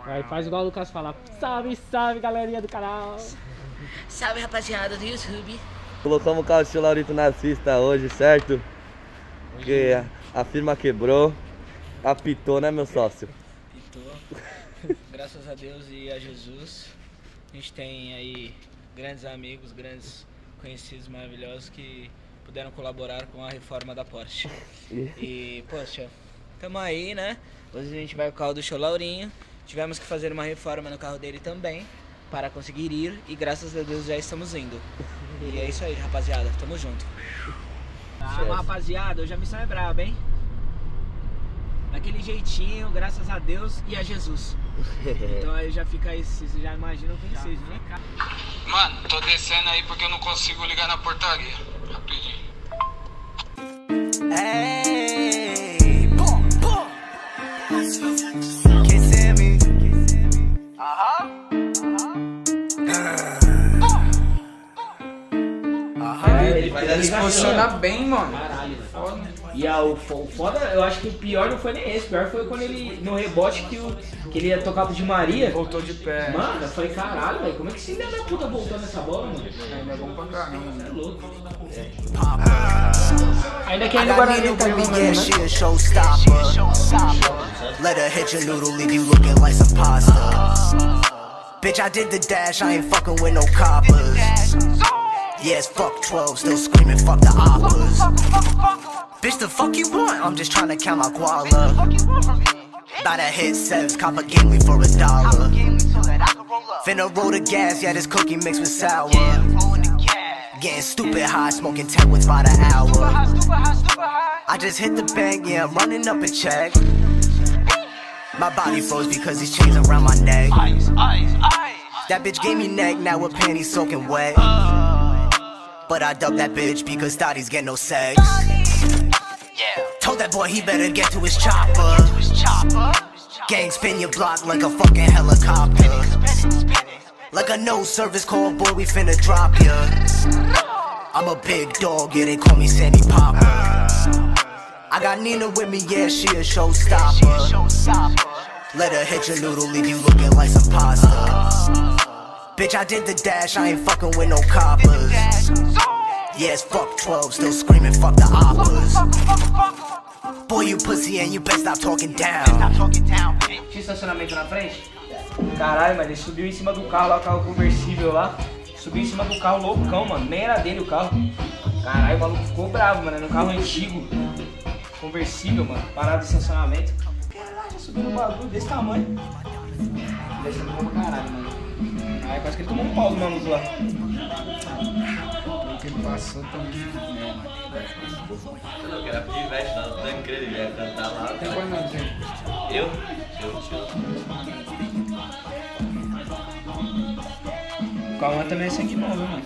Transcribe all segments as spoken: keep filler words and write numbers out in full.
Aí faz igual o Lucas fala. Salve, salve, galerinha do canal. Salve, rapaziada do YouTube. Colocamos o carro do Laurito na pista hoje, certo? Porque a, a firma quebrou. Apitou, né, meu sócio? Apitou. Graças a Deus e a Jesus. A gente tem aí grandes amigos, grandes conhecidos maravilhosos que puderam colaborar com a reforma da Porsche. E, poxa, tamo aí, né? Hoje a gente vai com o carro do Show Laurinho. Tivemos que fazer uma reforma no carro dele também para conseguir ir e graças a Deus já estamos indo. E é isso aí, rapaziada. Tamo junto. Ah, mas, rapaziada, hoje a missão é braba, hein? Daquele jeitinho, graças a Deus e a Jesus. Então aí já fica aí, vocês já imaginam quem seja, né? Mano, tô descendo aí porque eu não consigo ligar na portaria. Rapidinho. Hey, boom, boom. Can't see me. Uh-huh. Ele, Ele se posiciona bem, mano. Caralho, Foda. E a, o, o foda, eu acho que o pior não foi nem esse. O pior foi quando ele, no rebote, que, o, que ele ia tocar pro Di Maria. Voltou de pé. Mano, eu falei, caralho, velho, como é que esse filho da puta voltou nessa bola, mano? Ele é bom pra caramba, É né? louco. É. Ainda que I ainda got agora Nina ele tá with me, vindo, yeah, né? she a showstopper. Let her hit your noodle, leave you looking like some pasta. Bitch, I did the dash, I ain't fucking with no coppers. Yes, fuck twelve, still screaming, fuck the oppas. Bitch, the fuck you want? I'm just trying to count my koala. About to hit sevs, cop a gamely for a dollar. Finna roll the gas, yeah, this cookie mixed with sour. Getting stupid high, smoking ten woods by the hour. I just hit the bank, yeah, I'm running up a check. My body froze because these chains around my neck. That bitch gave me neck, now her panties soaking wet. But I dubbed that bitch because thotties get no sex. Told that boy he better get to his chopper. Gang spin your block like a fucking helicopter. Like a no service call, boy, we finna drop ya. I'm a big dog, yeah, they call me Sandy Popper. I got Nina with me, yeah, she a showstopper. Let her hit your noodle, leave you looking like some pasta. Bitch, I did the dash, I ain't fucking with no coppers. Yes, fuck twelve, still screaming, fuck the oppas. Boy, you pussy and you best stop talking down. Tinha estacionamento na frente? Caralho, mano, ele subiu em cima do carro lá, o carro conversível lá. Subiu em cima do carro loucão, mano. Nem era dele o carro. Caralho, o maluco ficou bravo, mano. Era um carro antigo. Conversível, mano. Parado de estacionamento. Caralho, já subiu num bagulho desse tamanho. Descendo como caralho, mano. Aí quase que ele tomou um pau do maluco lá. O que ele passou também. Eu não quero pedir veste, não. Tô incrível, ele ia cantar lá. Tem quanto não tem? Eu? Eu te O Calma também é sangue novo, mano.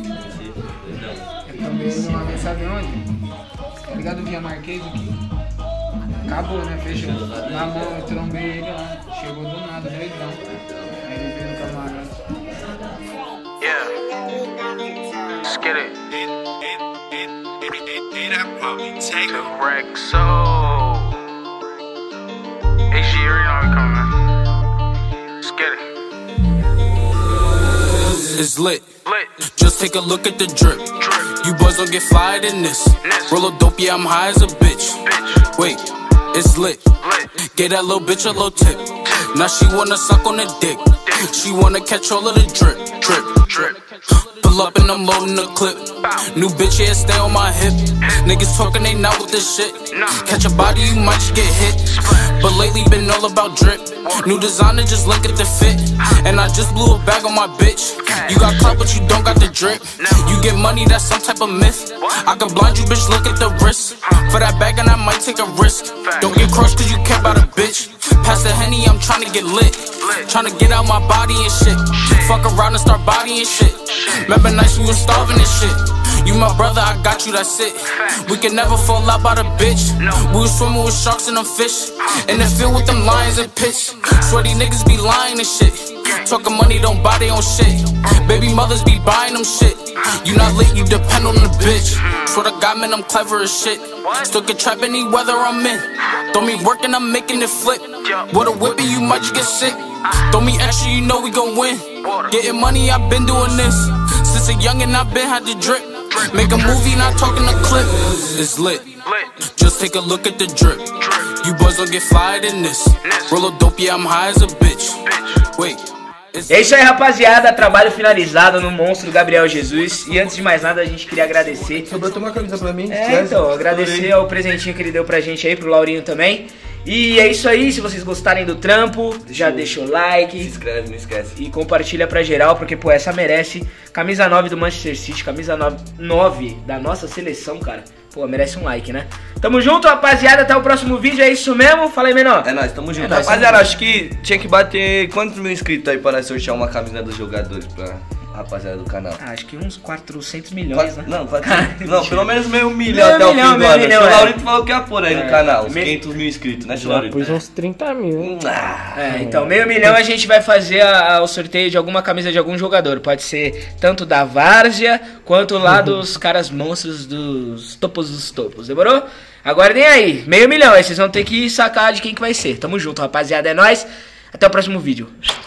Eu também uma vez, sabe onde? Tá ligado o Via Marquês aqui? Acabou, né? Fechou. Na mão, eu trombei ele lá. Chegou do nada, doidão. Aí ele veio no camarada. Yeah. Let's get it. The Rexo. Hey, G, you already know we coming, man. Let's get it. It's lit. Just take a look at the drip. You boys don't get flyer than this. Roll a dope, yeah, I'm high as a bitch. Wait, it's lit. Gave that little bitch a little tip. Now she wanna suck on the dick. She wanna catch all of the drip, drip, drip. Pull up and I'm loading the clip. New bitch, yeah, stay on my hip. Niggas talking, they not with this shit. Catch a body, you might just get hit. But lately been all about drip. New designer, just look at the fit. And I just blew a bag on my bitch. You got clout, but you don't got the drip. You get money, that's some type of myth. I can blind you, bitch, look at the wrist. For that bag, and I might take a risk. Don't get crushed, cause you care about a bitch. Pass the Henny, I'm tryna get lit. Tryna get out my body and shit. Fuck around and start bodying shit. Remember nights we was starving and shit. You my brother, I got you, that's it. We can never fall out by the bitch. We was swimming with sharks and them fish. In the field with them lions and pitch. Sweaty niggas be lying and shit. Talking money, don't buy they own shit. Baby mothers be buying them shit. You not lit, you depend on the bitch. Swear to God, man, I'm clever as shit. Still can trap any weather I'm in. Throw me working, I'm making it flip. With a whippy, you might just get sick. Throw me extra, you know we gon' win. Getting money, I've been doing this since a youngin'. I've been had the drip. Make a movie, not talking a clip. It's lit. Just take a look at the drip. You boys don't get fired in this. Roll a dope, yeah, I'm high as a bitch. Wait. É isso aí, rapaziada, trabalho finalizado no monstro Gabriel Jesus. E antes de mais nada, a gente queria agradecer. Sobrou uma camisa pra mim. É, então, agradecer ao presentinho que ele deu pra gente aí, pro Laurinho também. E é isso aí, se vocês gostarem do trampo, já deixa o like. Se inscreve, não esquece. E compartilha pra geral, porque, pô, essa merece. Camisa nove do Manchester City, camisa nove da nossa seleção, cara. Pô, merece um like, né? Tamo junto, rapaziada, até o próximo vídeo, é isso mesmo? Fala aí, menor. É nóis, tamo junto. É nóis, rapaziada, tamo acho que tinha que bater quantos mil inscritos aí para sortear uma camisa dos jogadores pra rapaziada do canal? Ah, acho que uns quatrocentos milhões, né? Não, vai ter, não, pelo menos meio milhão Meio até o milhão, fim do meio ano. milhão, O é. Laurito falou que ia pôr aí É. no canal, uns Me- quinhentos mil inscritos, né, Já Laurito? pus uns trinta mil. Ah, É, então, meio milhão a gente vai fazer a- a- o sorteio de alguma camisa de algum jogador. Pode ser tanto da Várzea, quanto lá dos caras monstros dos topos dos topos, demorou? Aguardem aí, meio milhão, aí vocês vão ter que sacar de quem que vai ser. Tamo junto, rapaziada, é nóis. Até o próximo vídeo.